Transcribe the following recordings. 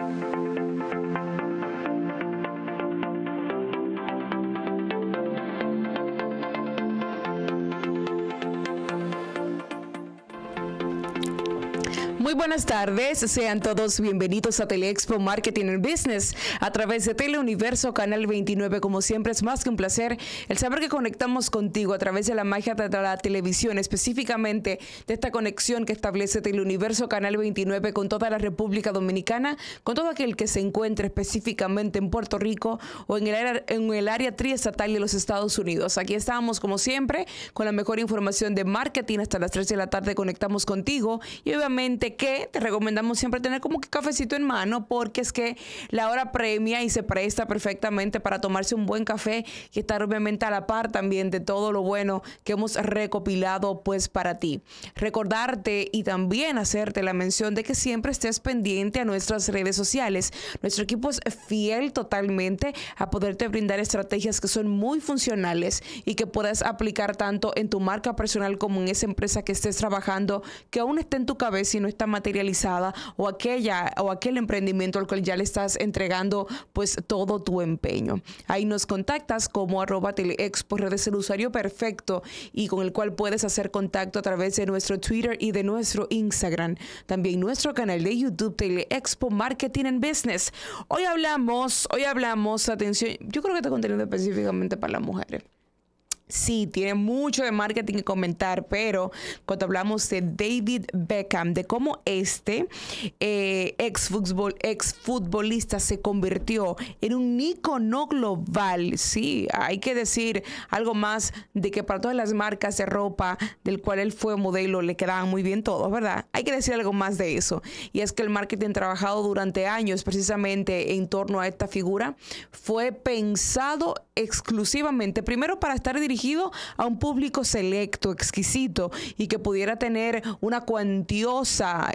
Muy buenas tardes, sean todos bienvenidos a Teleexpo Marketing and Business a través de Teleuniverso Canal 29. Como siempre es más que un placer el saber que conectamos contigo a través de la magia de la televisión, específicamente de esta conexión que establece Teleuniverso Canal 29 con toda la República Dominicana, con todo aquel que se encuentre específicamente en Puerto Rico o en el área triestatal de los Estados Unidos. Aquí estamos como siempre con la mejor información de marketing hasta las 3 de la tarde. Conectamos contigo y obviamente que te recomendamos siempre tener como que cafecito en mano, porque es que la hora premia y se presta perfectamente para tomarse un buen café y estar obviamente a la par también de todo lo bueno que hemos recopilado pues para ti. Recordarte y también hacerte la mención de que siempre estés pendiente a nuestras redes sociales. Nuestro equipo es fiel totalmente a poderte brindar estrategias que son muy funcionales y que puedas aplicar tanto en tu marca personal como en esa empresa que estés trabajando, que aún está en tu cabeza y no está materializada, o aquel emprendimiento al cual ya le estás entregando pues todo tu empeño. Ahí nos contactas como @teleexpo, redes el usuario perfecto y con el cual puedes hacer contacto a través de nuestro Twitter y de nuestro Instagram. También nuestro canal de YouTube Teleexpo Marketing and Business. Hoy hablamos, atención, yo creo que este contenido específicamente para las mujeres. Sí, tiene mucho de marketing que comentar, pero cuando hablamos de David Beckham, de cómo exfutbolista se convirtió en un ícono global, sí, hay que decir algo más de que para todas las marcas de ropa del cual él fue modelo le quedaban muy bien todos, ¿verdad? Hay que decir algo más de eso, y es que el marketing trabajado durante años precisamente en torno a esta figura fue pensado exclusivamente, primero para estar dirigido a un público selecto, exquisito, y que pudiera tener una cuantiosa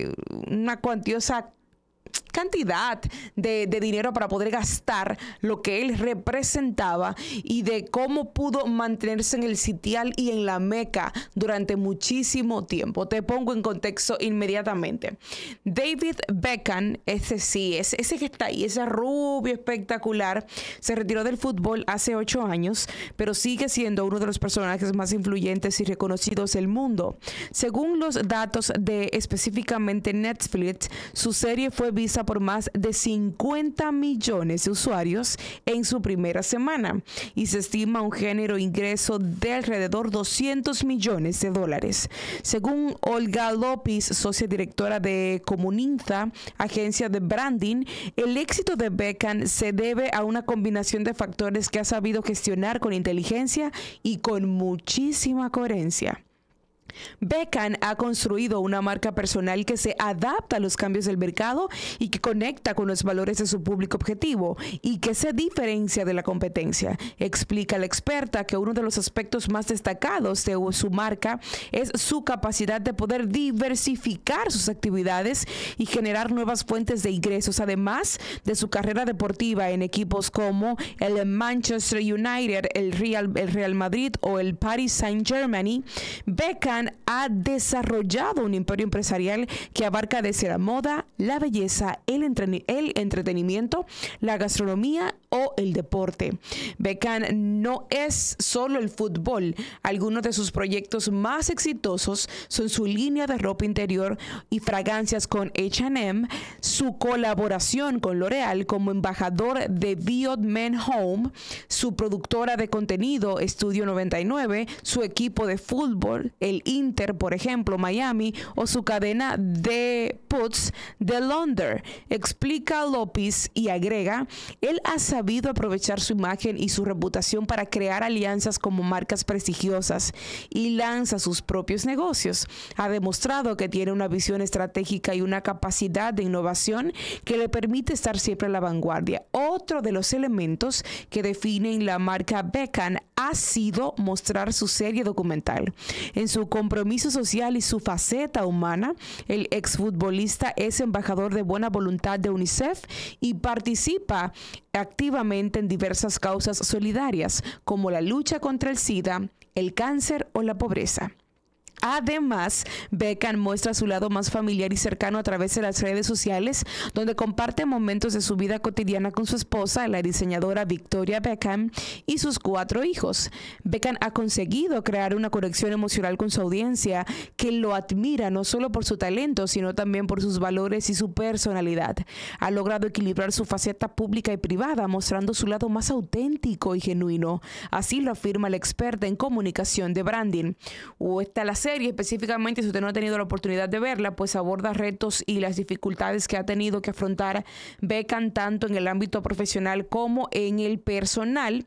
cantidad de dinero para poder gastar lo que él representaba, y de cómo pudo mantenerse en el sitial y en la meca durante muchísimo tiempo. Te pongo en contexto inmediatamente. David Beckham, ese que está ahí, ese rubio espectacular, se retiró del fútbol hace 8 años, pero sigue siendo uno de los personajes más influyentes y reconocidos del mundo. Según los datos de específicamente Netflix, su serie fue vista por más de 50 millones de usuarios en su primera semana, y se estima un género ingreso de alrededor $200 millones. Según Olga López, socia directora de Comuninza, agencia de branding, el éxito de Beckham se debe a una combinación de factores que ha sabido gestionar con inteligencia y con muchísima coherencia. Beckham ha construido una marca personal que se adapta a los cambios del mercado y que conecta con los valores de su público objetivo y que se diferencia de la competencia. Explica la experta que uno de los aspectos más destacados de su marca es su capacidad de poder diversificar sus actividades y generar nuevas fuentes de ingresos, además de su carrera deportiva en equipos como el Manchester United, el Real Madrid o el Paris Saint-Germain. Beckham ha desarrollado un imperio empresarial que abarca desde la moda, la belleza, el entretenimiento, la gastronomía o el deporte. Beckham no es solo el fútbol. Algunos de sus proyectos más exitosos son su línea de ropa interior y fragancias con H&M, su colaboración con L'Oreal como embajador de Beyond Men Home, su productora de contenido Estudio 99, su equipo de fútbol, el Inter, por ejemplo, Miami, o su cadena de puts de Londres. Explica López y agrega, él ha sabido aprovechar su imagen y su reputación para crear alianzas como marcas prestigiosas y lanza sus propios negocios. Ha demostrado que tiene una visión estratégica y una capacidad de innovación que le permite estar siempre a la vanguardia. Otro de los elementos que definen la marca Beckham ha sido mostrar su serie documental. En su compromiso social y su faceta humana, el exfutbolista es embajador de buena voluntad de UNICEF y participa activamente en diversas causas solidarias como la lucha contra el SIDA, el cáncer o la pobreza. Además, Beckham muestra su lado más familiar y cercano a través de las redes sociales, donde comparte momentos de su vida cotidiana con su esposa, la diseñadora Victoria Beckham, y sus 4 hijos. Beckham ha conseguido crear una conexión emocional con su audiencia que lo admira no solo por su talento, sino también por sus valores y su personalidad. Ha logrado equilibrar su faceta pública y privada, mostrando su lado más auténtico y genuino. Así lo afirma la experta en comunicación de branding. La serie específicamente, si usted no ha tenido la oportunidad de verla, pues aborda retos y las dificultades que ha tenido que afrontar Beckham tanto en el ámbito profesional como en el personal,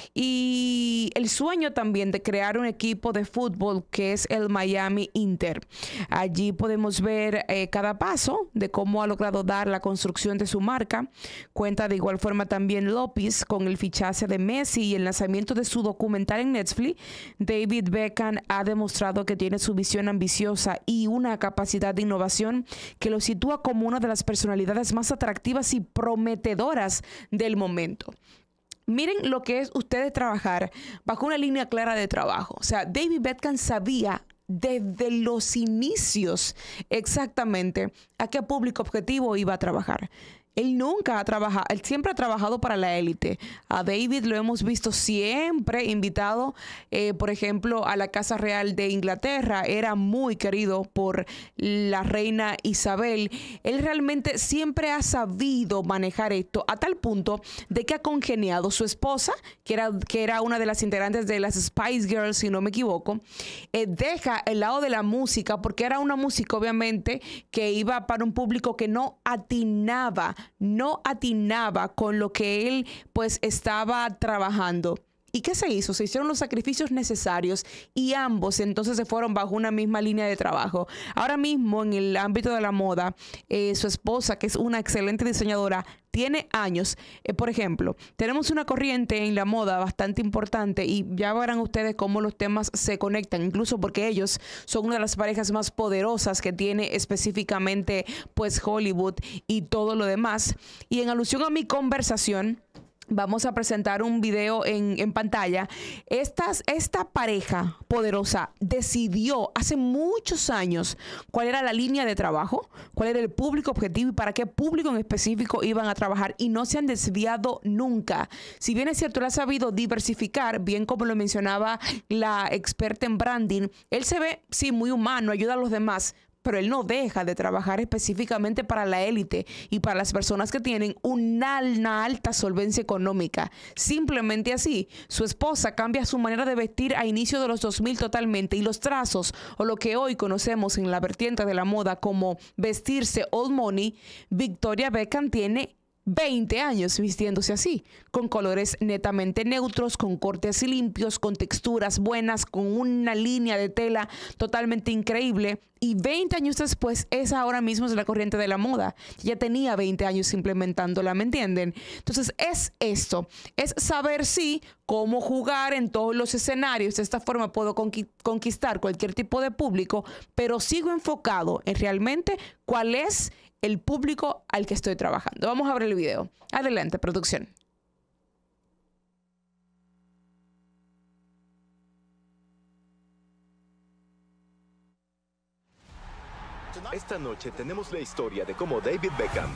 y el sueño también de crear un equipo de fútbol que es el Miami Inter. Allí podemos ver cada paso de cómo ha logrado dar la construcción de su marca. Cuenta de igual forma también López con el fichaje de Messi y el lanzamiento de su documental en Netflix. David Beckham ha demostrado que tiene su visión ambiciosa y una capacidad de innovación que lo sitúa como una de las personalidades más atractivas y prometedoras del momento. Miren lo que es ustedes trabajar bajo una línea clara de trabajo. O sea, David Beckham sabía desde los inicios exactamente a qué público objetivo iba a trabajar. Él nunca ha trabajado, él siempre ha trabajado para la élite. A David lo hemos visto siempre invitado, por ejemplo, a la Casa Real de Inglaterra. Era muy querido por la reina Isabel. Él realmente siempre ha sabido manejar esto a tal punto de que ha congeniado su esposa, que era una de las integrantes de las Spice Girls, si no me equivoco. Deja el lado de la música, porque era una música obviamente que iba para un público que no atinaba con lo que él pues estaba trabajando. ¿Y qué se hizo? Se hicieron los sacrificios necesarios y ambos entonces se fueron bajo una misma línea de trabajo. Ahora mismo en el ámbito de la moda, su esposa, que es una excelente diseñadora, tiene años. Por ejemplo, tenemos una corriente en la moda bastante importante y ya verán ustedes cómo los temas se conectan, incluso porque ellos son una de las parejas más poderosas que tiene específicamente pues Hollywood y todo lo demás. Y en alusión a mi conversación, vamos a presentar un video en pantalla. Esta pareja poderosa decidió hace muchos años cuál era la línea de trabajo, cuál era el público objetivo y para qué público en específico iban a trabajar, y no se han desviado nunca. Si bien es cierto, él ha sabido diversificar, bien como lo mencionaba la experta en branding, él se ve, sí, muy humano, ayuda a los demás, pero él no deja de trabajar específicamente para la élite y para las personas que tienen una alta solvencia económica. Simplemente así, su esposa cambia su manera de vestir a inicio de los 2000 totalmente, y los trazos, o lo que hoy conocemos en la vertiente de la moda como vestirse old money, Victoria Beckham tiene 20 años vistiéndose así, con colores netamente neutros, con cortes limpios, con texturas buenas, con una línea de tela totalmente increíble. Y 20 años después, esa ahora mismo es la corriente de la moda. Ya tenía 20 años implementándola, ¿me entienden? Entonces es esto, es saber sí cómo jugar en todos los escenarios. De esta forma puedo conquistar cualquier tipo de público, pero sigo enfocado en realmente cuál es el público al que estoy trabajando. Vamos a ver el video. Adelante, producción. Esta noche tenemos la historia de cómo David Beckham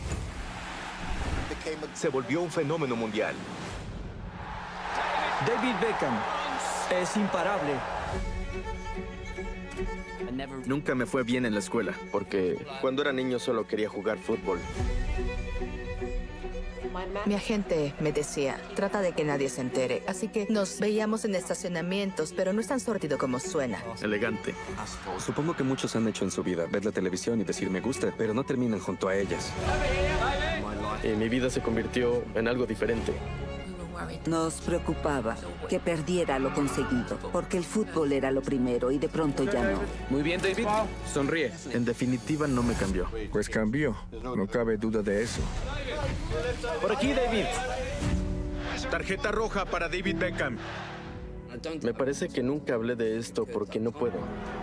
se volvió un fenómeno mundial. David Beckham es imparable. Nunca me fue bien en la escuela, porque cuando era niño solo quería jugar fútbol. Mi agente me decía, trata de que nadie se entere. Así que nos veíamos en estacionamientos, pero no es tan sórdido como suena. Elegante. Supongo que muchos han hecho en su vida ver la televisión y decir me gusta, pero no terminan junto a ellas. Y mi vida se convirtió en algo diferente. Nos preocupaba que perdiera lo conseguido, porque el fútbol era lo primero y de pronto ya no. Muy bien, David. Sonríe. En definitiva, no me cambió. Pues cambió, no cabe duda de eso. Por aquí, David. Tarjeta roja para David Beckham. Me parece que nunca hablé de esto porque no puedo.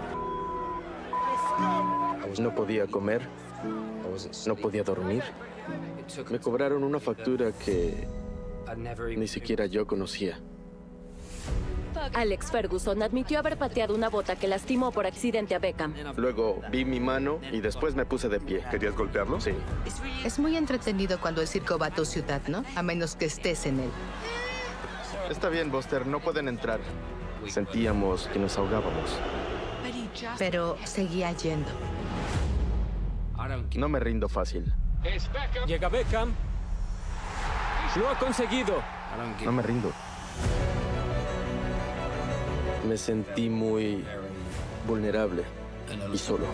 No podía comer, no podía dormir. Me cobraron una factura que ni siquiera yo conocía. Alex Ferguson admitió haber pateado una bota que lastimó por accidente a Beckham. Luego vi mi mano y después me puse de pie. ¿Querías golpearlo? Sí. Es muy entretenido cuando el circo va a tu ciudad, ¿no? A menos que estés en él. Está bien, Buster, no pueden entrar. Sentíamos que nos ahogábamos. Pero seguía yendo. No me rindo fácil. Llega Beckham. Lo ha conseguido. No me rindo. Me sentí muy vulnerable y solo.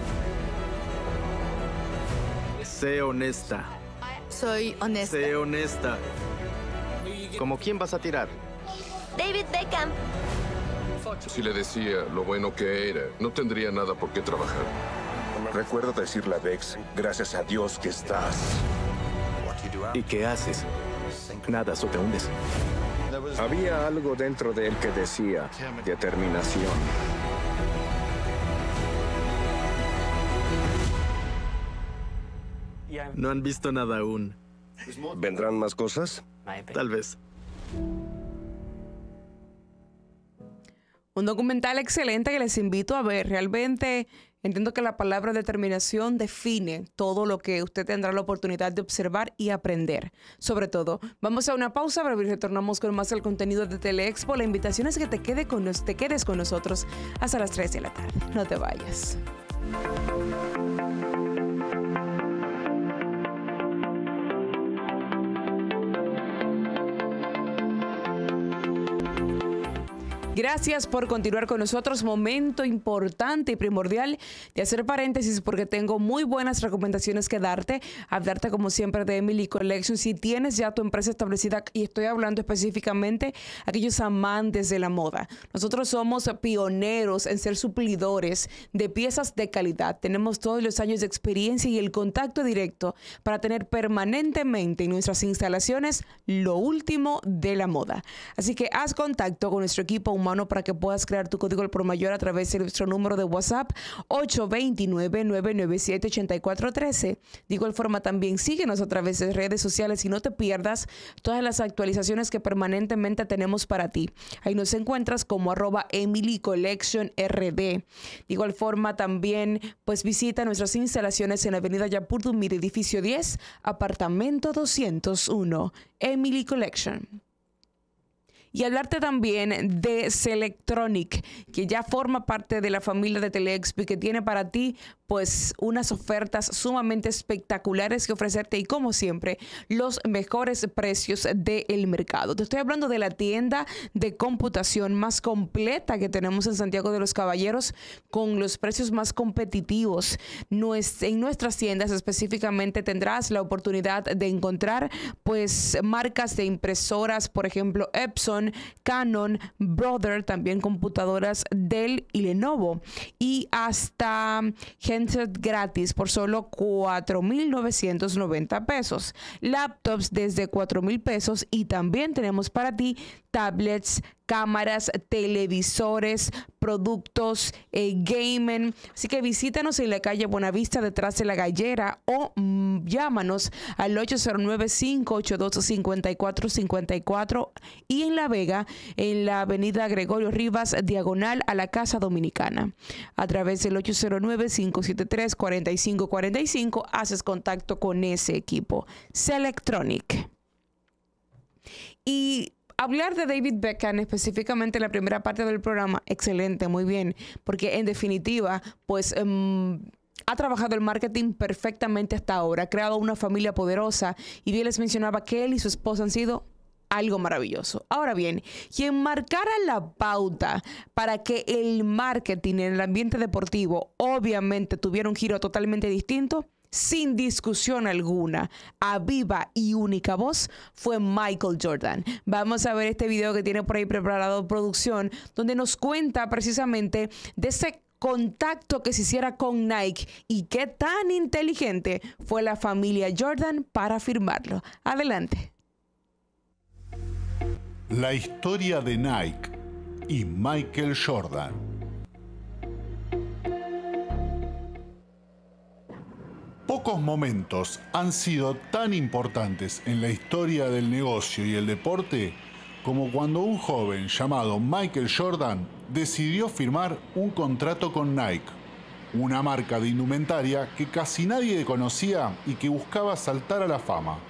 Sé honesta. Soy honesta. Sé honesta. ¿Como quién vas a tirar? David Beckham. Si le decía lo bueno que era, no tendría nada por qué trabajar. Recuerdo decirle a Bex, gracias a Dios que estás. ¿Y qué haces? Nada, o te hundes. Había algo dentro de él que decía determinación. No han visto nada aún. ¿Vendrán más cosas? Tal vez. Un documental excelente que les invito a ver. Realmente entiendo que la palabra determinación define todo lo que usted tendrá la oportunidad de observar y aprender. Sobre todo, vamos a una pausa, pero retornamos con más del contenido de Teleexpo. La invitación es que te quedes con nosotros hasta las 3 de la tarde. No te vayas. Gracias por continuar con nosotros. Momento importante y primordial de hacer paréntesis porque tengo muy buenas recomendaciones que darte. Hablarte como siempre de Emily Collection. Si tienes ya tu empresa establecida, y estoy hablando específicamente a aquellos amantes de la moda. Nosotros somos pioneros en ser suplidores de piezas de calidad. Tenemos todos los años de experiencia y el contacto directo para tener permanentemente en nuestras instalaciones lo último de la moda. Así que haz contacto con nuestro equipo humano para que puedas crear tu código al por mayor a través de nuestro número de WhatsApp 829-997-8413. De igual forma también síguenos a través de redes sociales y no te pierdas todas las actualizaciones que permanentemente tenemos para ti. Ahí nos encuentras como @EmilyCollectionRD. De igual forma también pues visita nuestras instalaciones en la avenida Yapur-Dumit, edificio 10, apartamento 201, Emily Collection. Y hablarte también de Selectronic, que ya forma parte de la familia de Teleexpo y que tiene para ti pues unas ofertas sumamente espectaculares que ofrecerte y como siempre los mejores precios del mercado. Te estoy hablando de la tienda de computación más completa que tenemos en Santiago de los Caballeros con los precios más competitivos. En nuestras tiendas específicamente tendrás la oportunidad de encontrar pues marcas de impresoras, por ejemplo Epson, Canon, Brother, también computadoras Dell y Lenovo y hasta headset gratis por solo 4,990 pesos, laptops desde 4,000 pesos y también tenemos para ti tablets, cámaras, televisores, productos, gaming. Así que visítanos en la calle Buenavista detrás de la Gallera o llámanos al 809-582-5454 y en La Vega, en la avenida Gregorio Rivas, diagonal a la Casa Dominicana. A través del 809-573-4545 haces contacto con ese equipo. Selectronic. Y hablar de David Beckham, específicamente en la primera parte del programa, excelente, muy bien, porque en definitiva, pues ha trabajado el marketing perfectamente hasta ahora, ha creado una familia poderosa y bien les mencionaba que él y su esposa han sido algo maravilloso. Ahora bien, quien marcara la pauta para que el marketing en el ambiente deportivo obviamente tuviera un giro totalmente distinto, sin discusión alguna, a viva y única voz, fue Michael Jordan. Vamos a ver este video que tiene por ahí preparado producción, donde nos cuenta precisamente de ese contacto que se hiciera con Nike y qué tan inteligente fue la familia Jordan para firmarlo. Adelante. La historia de Nike y Michael Jordan. Pocos momentos han sido tan importantes en la historia del negocio y el deporte como cuando un joven llamado Michael Jordan decidió firmar un contrato con Nike, una marca de indumentaria que casi nadie conocía y que buscaba saltar a la fama.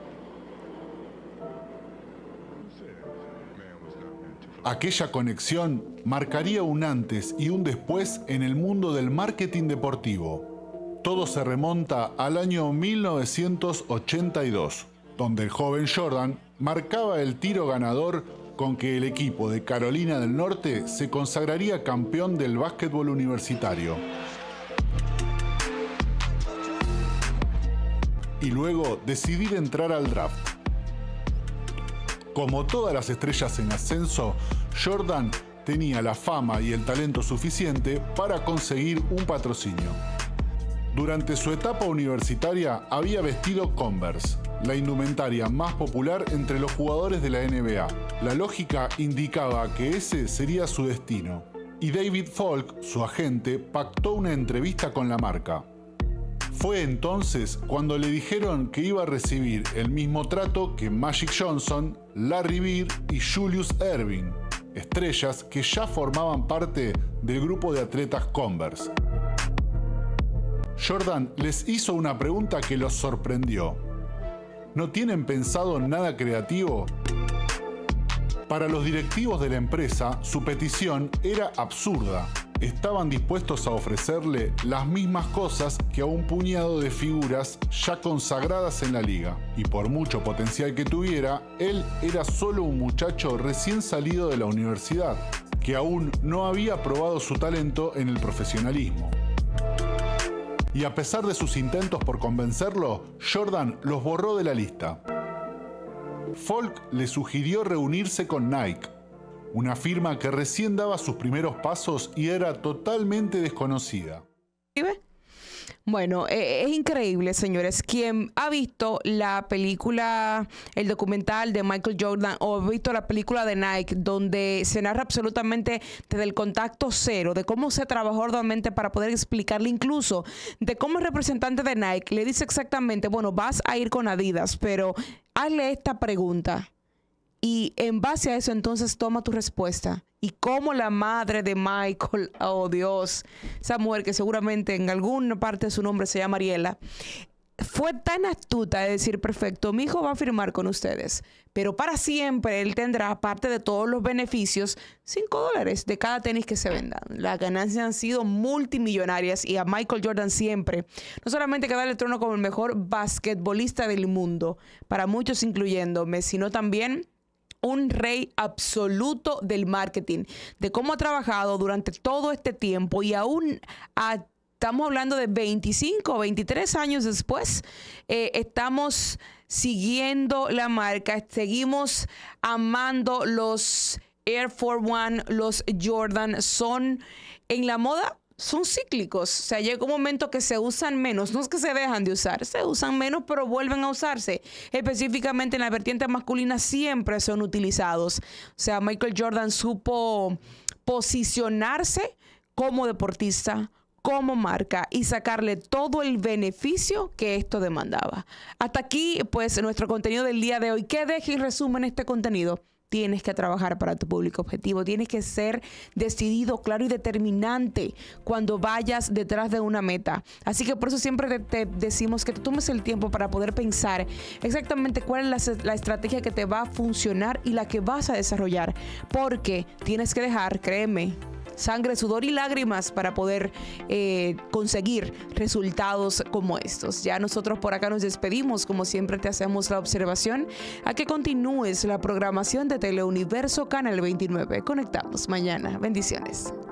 Aquella conexión marcaría un antes y un después en el mundo del marketing deportivo. Todo se remonta al año 1982, donde el joven Jordan marcaba el tiro ganador con que el equipo de Carolina del Norte se consagraría campeón del básquetbol universitario. Y luego decidir entrar al draft. Como todas las estrellas en ascenso, Jordan tenía la fama y el talento suficiente para conseguir un patrocinio. Durante su etapa universitaria había vestido Converse, la indumentaria más popular entre los jugadores de la NBA. La lógica indicaba que ese sería su destino, y David Falk, su agente, pactó una entrevista con la marca. Fue entonces cuando le dijeron que iba a recibir el mismo trato que Magic Johnson, Larry Bird y Julius Erving, estrellas que ya formaban parte del grupo de atletas Converse. Jordan les hizo una pregunta que los sorprendió. ¿No tienen pensado nada creativo? Para los directivos de la empresa, su petición era absurda. Estaban dispuestos a ofrecerle las mismas cosas que a un puñado de figuras ya consagradas en la liga. Y por mucho potencial que tuviera, él era solo un muchacho recién salido de la universidad, que aún no había probado su talento en el profesionalismo. Y a pesar de sus intentos por convencerlo, Jordan los borró de la lista. Falk le sugirió reunirse con Nike, una firma que recién daba sus primeros pasos y era totalmente desconocida. Bueno, es increíble, señores. Quien ha visto la película, el documental de Michael Jordan, o ha visto la película de Nike, donde se narra absolutamente desde el contacto cero, de cómo se trabajó arduamente para poder explicarle, incluso de cómo el representante de Nike le dice exactamente, bueno, vas a ir con Adidas, pero hazle esta pregunta. Y en base a eso, entonces, toma tu respuesta. Y como la madre de Michael, oh Dios, esa mujer que seguramente en alguna parte de su nombre se llama Ariela, fue tan astuta de decir, perfecto, mi hijo va a firmar con ustedes, pero para siempre él tendrá, aparte de todos los beneficios, $5 de cada tenis que se vendan. Las ganancias han sido multimillonarias y a Michael Jordan siempre, no solamente queda el trono como el mejor basquetbolista del mundo, para muchos incluyéndome, sino también un rey absoluto del marketing, de cómo ha trabajado durante todo este tiempo y aún estamos hablando de 25 o 23 años después, estamos siguiendo la marca, seguimos amando los Air Force One, los Jordan, son en la moda. Son cíclicos, o sea, llega un momento que se usan menos, no es que se dejan de usar, se usan menos, pero vuelven a usarse. Específicamente en la vertiente masculina siempre son utilizados. O sea, Michael Jordan supo posicionarse como deportista, como marca y sacarle todo el beneficio que esto demandaba. Hasta aquí, pues, nuestro contenido del día de hoy. ¿Qué deja y resumen este contenido? Tienes que trabajar para tu público objetivo. Tienes que ser decidido, claro y determinante cuando vayas detrás de una meta. Así que por eso siempre te decimos que te tomes el tiempo para poder pensar exactamente cuál es la estrategia que te va a funcionar y la que vas a desarrollar. Porque tienes que dejar, créeme, sangre, sudor y lágrimas para poder conseguir resultados como estos. Ya nosotros por acá nos despedimos. Como siempre te hacemos la observación a que continúes la programación de Teleuniverso Canal 29. Conectamos mañana. Bendiciones.